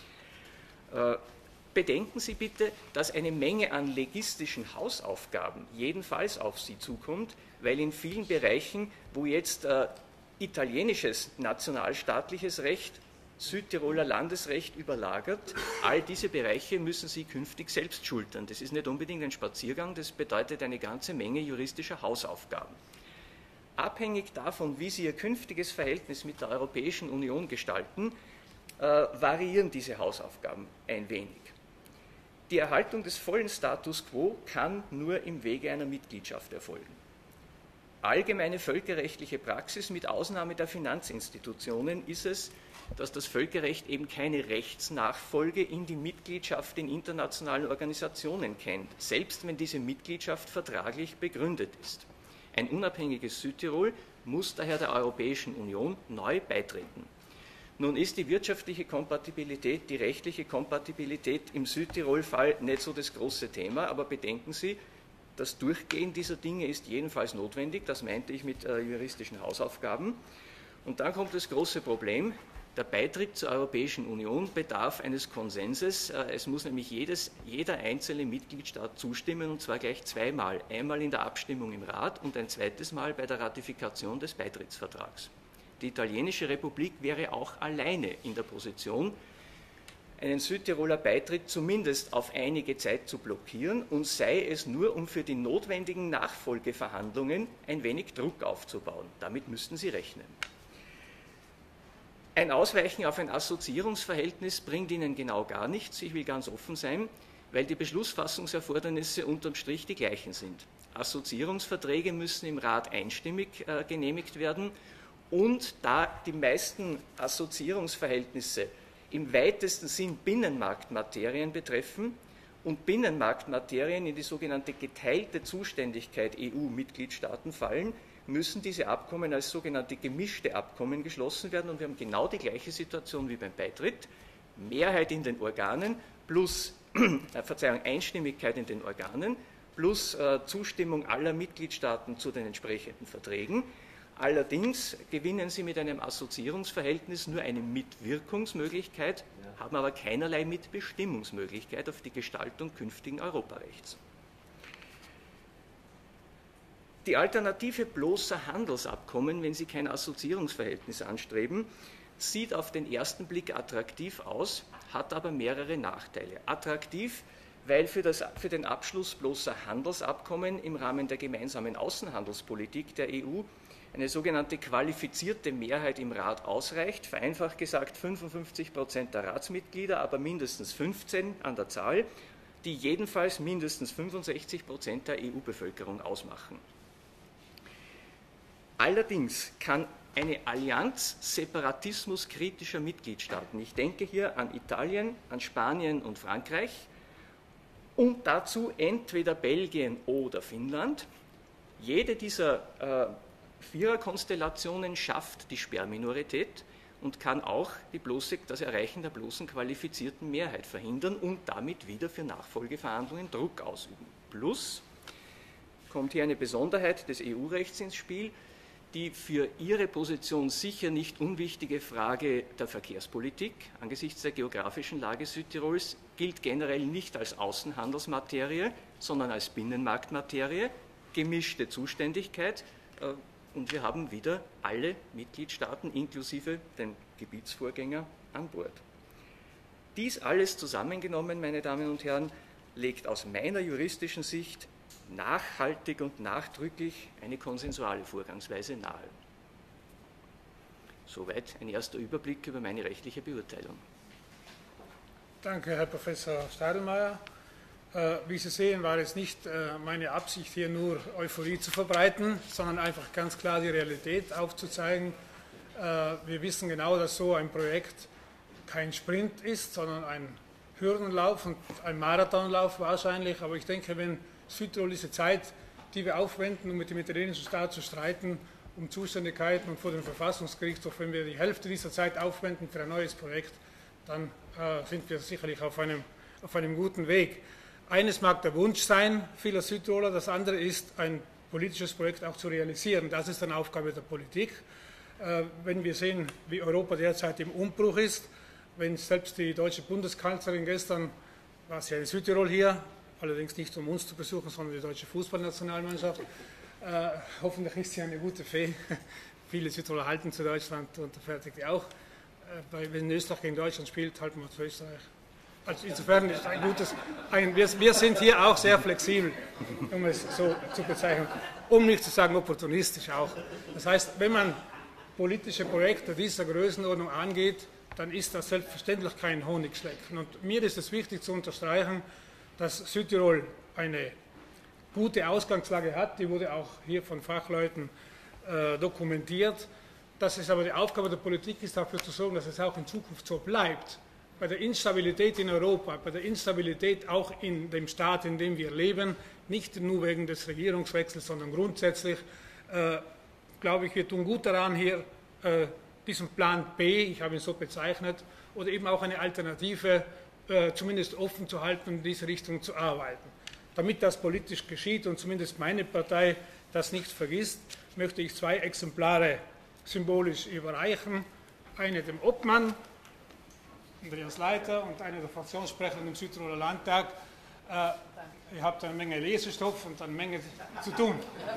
Bedenken Sie bitte, dass eine Menge an legistischen Hausaufgaben jedenfalls auf Sie zukommt, weil in vielen Bereichen, wo jetzt äh, italienisches nationalstaatliches Recht Südtiroler Landesrecht überlagert, all diese Bereiche müssen Sie künftig selbst schultern. Das ist nicht unbedingt ein Spaziergang, das bedeutet eine ganze Menge juristischer Hausaufgaben. Abhängig davon, wie Sie Ihr künftiges Verhältnis mit der Europäischen Union gestalten, äh, variieren diese Hausaufgaben ein wenig. Die Erhaltung des vollen Status quo kann nur im Wege einer Mitgliedschaft erfolgen. Allgemeine völkerrechtliche Praxis mit Ausnahme der Finanzinstitutionen ist es, dass das Völkerrecht eben keine Rechtsnachfolge in die Mitgliedschaft in internationalen Organisationen kennt, selbst wenn diese Mitgliedschaft vertraglich begründet ist. Ein unabhängiges Südtirol muss daher der Europäischen Union neu beitreten. Nun ist die wirtschaftliche Kompatibilität, die rechtliche Kompatibilität im Südtirol-Fall nicht so das große Thema, aber bedenken Sie, das Durchgehen dieser Dinge ist jedenfalls notwendig, das meinte ich mit äh, juristischen Hausaufgaben. Und dann kommt das große Problem, der Beitritt zur Europäischen Union bedarf eines Konsenses. Äh, es muss nämlich jedes, jeder einzelne Mitgliedstaat zustimmen, und zwar gleich zweimal, einmal in der Abstimmung im Rat und ein zweites Mal bei der Ratifikation des Beitrittsvertrags. Die italienische Republik wäre auch alleine in der Position, einen Südtiroler Beitritt zumindest auf einige Zeit zu blockieren, und sei es nur, um für die notwendigen Nachfolgeverhandlungen ein wenig Druck aufzubauen. Damit müssten Sie rechnen. Ein Ausweichen auf ein Assoziierungsverhältnis bringt Ihnen genau gar nichts. Ich will ganz offen sein, weil die Beschlussfassungserfordernisse unterm Strich die gleichen sind. Assoziierungsverträge müssen im Rat einstimmig äh, genehmigt werden. Und da die meisten Assoziierungsverhältnisse im weitesten Sinn Binnenmarktmaterien betreffen und Binnenmarktmaterien in die sogenannte geteilte Zuständigkeit E U-Mitgliedstaaten fallen, müssen diese Abkommen als sogenannte gemischte Abkommen geschlossen werden. Und wir haben genau die gleiche Situation wie beim Beitritt. Mehrheit in den Organen plus äh, Verzeihung, Einstimmigkeit in den Organen plus äh, Zustimmung aller Mitgliedstaaten zu den entsprechenden Verträgen. Allerdings gewinnen Sie mit einem Assoziierungsverhältnis nur eine Mitwirkungsmöglichkeit, ja, haben aber keinerlei Mitbestimmungsmöglichkeit auf die Gestaltung künftigen Europarechts. Die Alternative bloßer Handelsabkommen, wenn Sie kein Assoziierungsverhältnis anstreben, sieht auf den ersten Blick attraktiv aus, hat aber mehrere Nachteile. Attraktiv, weil für, das, für den Abschluss bloßer Handelsabkommen im Rahmen der gemeinsamen Außenhandelspolitik der E U eine sogenannte qualifizierte Mehrheit im Rat ausreicht, vereinfacht gesagt fünfundfünfzig Prozent der Ratsmitglieder, aber mindestens fünfzehn an der Zahl, die jedenfalls mindestens fünfundsechzig Prozent der E U-Bevölkerung ausmachen. Allerdings kann eine Allianz separatismuskritischer Mitgliedstaaten, ich denke hier an Italien, an Spanien und Frankreich, und dazu entweder Belgien oder Finnland, jede dieser äh, Viererkonstellationen schafft die Sperrminorität und kann auch die bloße, das Erreichen der bloßen qualifizierten Mehrheit verhindern und damit wieder für Nachfolgeverhandlungen Druck ausüben. Plus kommt hier eine Besonderheit des E U-Rechts ins Spiel. die für ihre Position sicher nicht unwichtige Frage der Verkehrspolitik angesichts der geografischen Lage Südtirols gilt generell nicht als Außenhandelsmaterie, sondern als Binnenmarktmaterie, gemischte Zuständigkeit, und wir haben wieder alle Mitgliedstaaten inklusive den Gebietsvorgänger an Bord. Dies alles zusammengenommen, meine Damen und Herren, legt aus meiner juristischen Sicht nachhaltig und nachdrücklich eine konsensuale Vorgangsweise nahe. Soweit ein erster Überblick über meine rechtliche Beurteilung. Danke, Herr Professor Stadelmeier. Äh, wie Sie sehen, war es nicht äh, meine Absicht, hier nur Euphorie zu verbreiten, sondern einfach ganz klar die Realität aufzuzeigen. Äh, wir wissen genau, dass so ein Projekt kein Sprint ist, sondern ein Hürdenlauf und ein Marathonlauf wahrscheinlich. Aber ich denke, wenn Südtirol diese Zeit, die wir aufwenden, um mit dem italienischen Staat zu streiten, um Zuständigkeiten und vor dem Verfassungsgerichtshof, wenn wir die Hälfte dieser Zeit aufwenden für ein neues Projekt, dann äh, sind wir sicherlich auf einem, auf einem guten Weg. Eines mag der Wunsch sein vieler Südtiroler, das andere ist, ein politisches Projekt auch zu realisieren. Das ist eine Aufgabe der Politik. Äh, wenn wir sehen, wie Europa derzeit im Umbruch ist, wenn selbst die deutsche Bundeskanzlerin gestern, war sie ja in Südtirol hier, allerdings nicht um uns zu besuchen, sondern die deutsche Fußballnationalmannschaft. Äh, hoffentlich ist sie eine gute Fee. Viele Südtiroler halten zu Deutschland und fertig auch. Äh, weil, wenn Österreich gegen Deutschland spielt, halten wir zu Österreich. Also insofern ist ein gutes. Ein, wir, wir sind hier auch sehr flexibel, um es so zu bezeichnen, um nicht zu sagen opportunistisch auch. Das heißt, wenn man politische Projekte dieser Größenordnung angeht, dann ist das selbstverständlich kein Honigschlecken. Und mir ist es wichtig zu unterstreichen, dass Südtirol eine gute Ausgangslage hat, die wurde auch hier von Fachleuten äh, dokumentiert, dass es aber die Aufgabe der Politik ist, dafür zu sorgen, dass es auch in Zukunft so bleibt. Bei der Instabilität in Europa, bei der Instabilität auch in dem Staat, in dem wir leben, nicht nur wegen des Regierungswechsels, sondern grundsätzlich, äh, glaube ich, wir tun gut daran, hier äh, diesen Plan B, ich habe ihn so bezeichnet, oder eben auch eine Alternative zumindest offen zu halten, in diese Richtung zu arbeiten. Damit das politisch geschieht und zumindest meine Partei das nicht vergisst, möchte ich zwei Exemplare symbolisch überreichen. Eine dem Obmann, Andreas Leiter, und eine der Fraktionssprecher im Südtiroler Landtag. Äh, ihr habt eine Menge Lesestoff und eine Menge zu tun.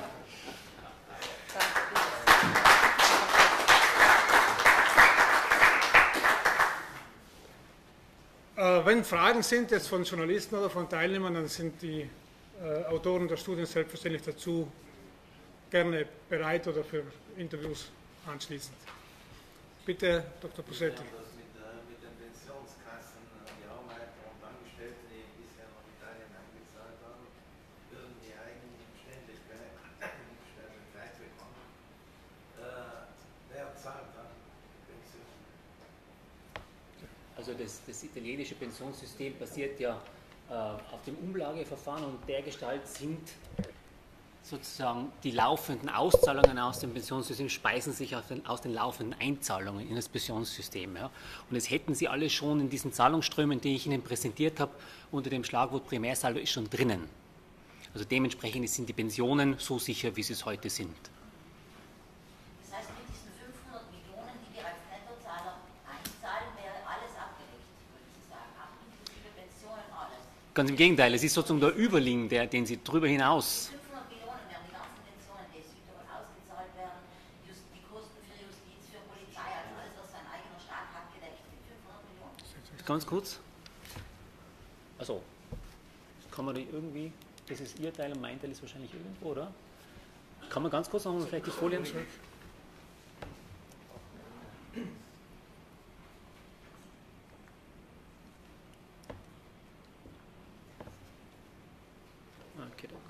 Wenn Fragen sind jetzt von Journalisten oder von Teilnehmern, dann sind die äh, Autoren der Studien selbstverständlich dazu gerne bereit oder für Interviews anschließend. Bitte, Doktor Pusetti. Ja, das mit, äh, mit den Pensionskassen, die Arbeiter und Angestellten, die bisher noch Italien eingezahlt haben, würden die eigentlich Ständigkeit bekommen. Äh, wer zahlt dann Pension? Also das, das italienische Pensionssystem basiert ja äh, auf dem Umlageverfahren und dergestalt sind sozusagen die laufenden Auszahlungen aus dem Pensionssystem speisen sich aus den, aus den laufenden Einzahlungen in das Pensionssystem. Ja. Und das hätten Sie alle schon in diesen Zahlungsströmen, die ich Ihnen präsentiert habe, unter dem Schlagwort Primärsaldo ist schon drinnen. Also dementsprechend sind die Pensionen so sicher, wie sie es heute sind. Das heißt, mit diesen fünfhundert Millionen, die wir als Nettozahler einzahlen, wäre alles abgedeckt, würde ich sagen, auch inklusive Pensionen, alles. Ganz im Gegenteil, es ist sozusagen der Überling, der, den Sie darüber hinaus... fünfhundert Millionen wären die ganzen Pensionen, die Südtirol ausgezahlt werden, just die Kosten für Justiz, für Polizei, also alles, was sein eigener Staat hat, gedeckt mit fünfhundert Millionen. Ganz kurz. Also, kann man die irgendwie... Das ist Ihr Teil und mein Teil ist wahrscheinlich irgendwo, oder? Kann man ganz kurz noch mal vielleicht die Folien zurück? Okay, danke.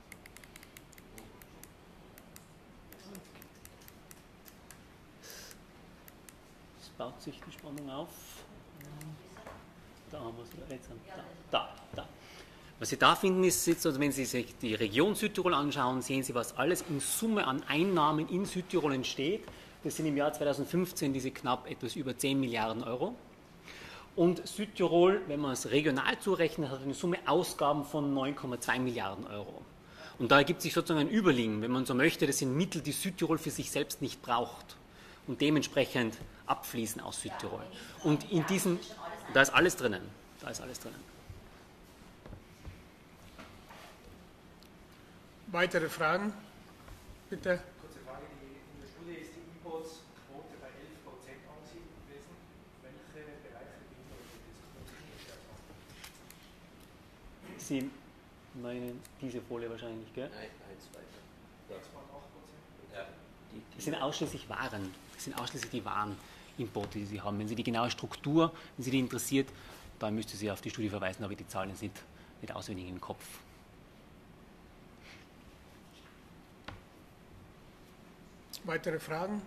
Es baut sich die Spannung auf. Da haben wir es jetzt. Da, da, da. Was Sie da finden, ist, also wenn Sie sich die Region Südtirol anschauen, sehen Sie, was alles in Summe an Einnahmen in Südtirol entsteht. Das sind im Jahr zweitausendfünfzehn diese knapp etwas über zehn Milliarden Euro. Und Südtirol, wenn man es regional zurechnet, hat eine Summe Ausgaben von neun Komma zwei Milliarden Euro. Und da ergibt sich sozusagen ein Überliegen, wenn man so möchte, das sind Mittel, die Südtirol für sich selbst nicht braucht und dementsprechend abfließen aus Südtirol. Und in diesen, da ist alles drinnen, da ist alles drinnen. Weitere Fragen? Bitte. Kurze Frage, die, in der Studie ist die Importsquote bei elf Prozent angesiedelt gewesen. Welche Bereiche beinhaltet Sie meinen diese Folie wahrscheinlich, gell? Nein, eins weiter. das? acht Prozent? Ja, die, die Das sind ausschließlich Waren, das sind ausschließlich die Warenimporte, die Sie haben. Wenn Sie die genaue Struktur, wenn Sie die interessiert, dann müsste Sie auf die Studie verweisen, aber die Zahlen sind nicht auswendig im Kopf. Weitere Fragen?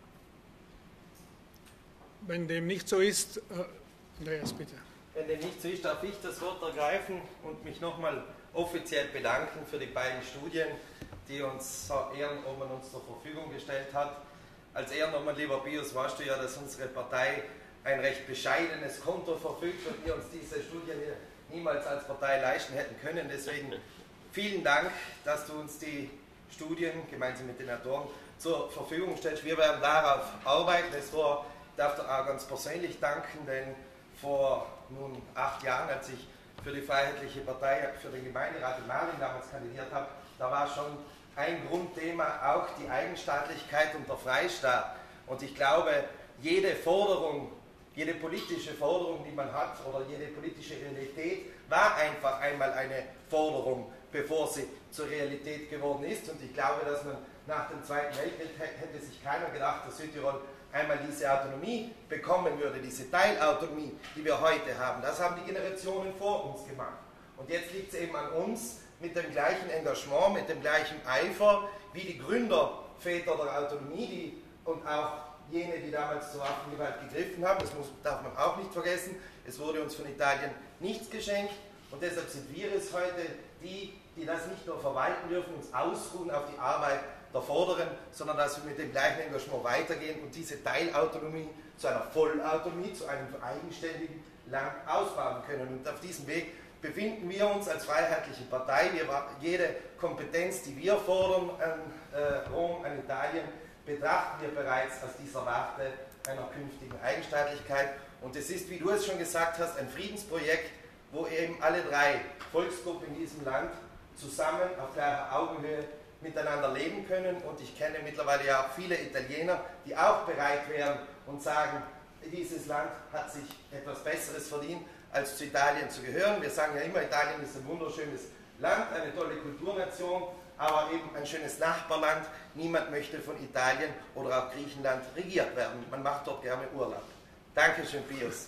Wenn dem nicht so ist, äh, Andreas, bitte. Wenn dem nicht so ist, darf ich das Wort ergreifen und mich nochmal offiziell bedanken für die beiden Studien, die uns Herr Ehrenobmann uns zur Verfügung gestellt hat. Als Ehrenobmann, lieber Bios, weißt du ja, dass unsere Partei ein recht bescheidenes Konto verfügt und wir uns diese Studien niemals als Partei leisten hätten können. Deswegen vielen Dank, dass du uns die Studien gemeinsam mit den Autoren zur Verfügung stellst. Wir werden darauf arbeiten. Es war, ich darf dir auch ganz persönlich danken, denn vor nun acht Jahren, als ich für die Freiheitliche Partei, für den Gemeinderat in Marling damals kandidiert habe, da war schon ein Grundthema auch die Eigenstaatlichkeit und der Freistaat. Und ich glaube, jede Forderung, jede politische Forderung, die man hat, oder jede politische Realität, war einfach einmal eine Forderung, bevor sie zur Realität geworden ist. Und ich glaube, dass man nach dem Zweiten Weltkrieg hätte sich keiner gedacht, dass Südtirol einmal diese Autonomie bekommen würde, diese Teilautonomie, die wir heute haben. Das haben die Generationen vor uns gemacht. Und jetzt liegt es eben an uns, mit dem gleichen Engagement, mit dem gleichen Eifer, wie die Gründerväter der Autonomie, die, und auch jene, die damals zur Waffengewalt gegriffen haben, das muss, darf man auch nicht vergessen, es wurde uns von Italien nichts geschenkt und deshalb sind wir es heute, die, die das nicht nur verwalten dürfen, uns ausruhen auf die Arbeit der Vorderen, sondern dass wir mit dem gleichen Engagement weitergehen und diese Teilautonomie zu einer Vollautonomie, zu einem eigenständigen Land ausbauen können. Und auf diesem Weg befinden wir uns als Freiheitliche Partei. Wir, jede Kompetenz, die wir fordern an äh, Rom, an Italien, betrachten wir bereits aus dieser Warte einer künftigen Eigenstaatlichkeit. Und es ist, wie du es schon gesagt hast, ein Friedensprojekt, wo eben alle drei Volksgruppen in diesem Land zusammen auf gleicher Augenhöhe miteinander leben können. Und ich kenne mittlerweile ja auch viele Italiener, die auch bereit wären und sagen, dieses Land hat sich etwas Besseres verdient, als zu Italien zu gehören. Wir sagen ja immer, Italien ist ein wunderschönes Land, eine tolle Kulturnation, aber eben ein schönes Nachbarland. Niemand möchte von Italien oder auch Griechenland regiert werden. Man macht dort gerne Urlaub. Dankeschön, Pius.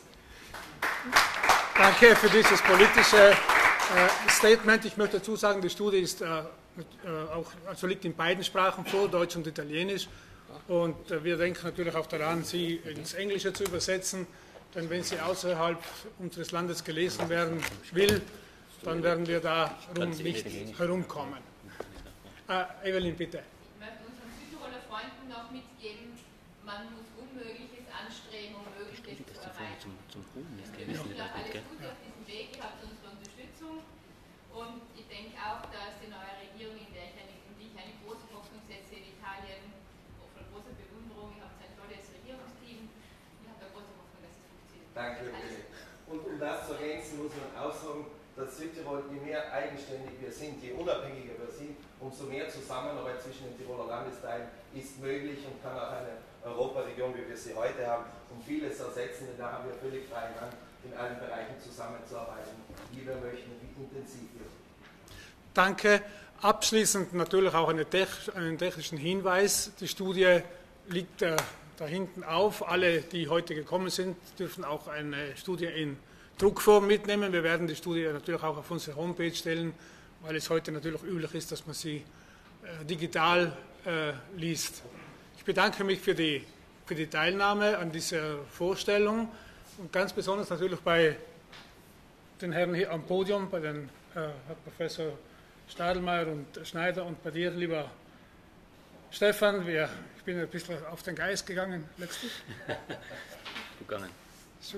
Danke für dieses politische äh, Statement. Ich möchte dazu sagen, die Studie ist, äh, auch, also liegt in beiden Sprachen vor, Deutsch und Italienisch. Und äh, wir denken natürlich auch daran, sie ins Englische zu übersetzen. Denn wenn sie außerhalb unseres Landes gelesen werden will, dann werden wir darum nicht herumkommen. Äh, Evelyn, bitte. Ich möchte unseren Südtiroler Freunden noch mitgeben, man muss Unmögliches anstreben, um Mögliches zu erreichen. Wir wünschen euch alles Gute auf diesem Weg, ihr habt unsere Unterstützung und ich denke auch, dass die neue Regierung, in der ich eine, in die ich eine große Hoffnung setze, in Italien, auch von großer Bewunderung, ihr habt ein tolles Regierungsteam, ich habe eine große Hoffnung, dass es funktioniert. Danke. Und um das zu ergänzen, muss man auch sagen, dass Südtirol, je mehr eigenständig wir sind, je unabhängiger wir sind, umso mehr Zusammenarbeit zwischen den Tiroler Landesteilen ist möglich und kann auch eine Europaregion, wie wir sie heute haben, um vieles ersetzen, denn da haben wir völlig freien Hand, in allen Bereichen zusammenzuarbeiten, wie wir möchten, wie intensiv wir. Danke. Abschließend natürlich auch eine Tech, einen technischen Hinweis. Die Studie liegt äh, da hinten auf. Alle, die heute gekommen sind, dürfen auch eine Studie in Druckform mitnehmen. Wir werden die Studie natürlich auch auf unsere Homepage stellen, weil es heute natürlich üblich ist, dass man sie äh, digital äh, liest. Ich bedanke mich für die, für die Teilnahme an dieser Vorstellung und ganz besonders natürlich bei den Herren hier am Podium, bei den äh, Herr Professor Stadelmeier und Schneider und bei dir, lieber Stefan. Wir, ich bin ein bisschen auf den Geist gegangen letztlich. Gegangen.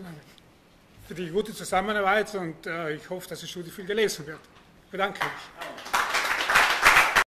Für die gute Zusammenarbeit und äh, ich hoffe, dass die Studie viel gelesen wird. Ich bedanke mich.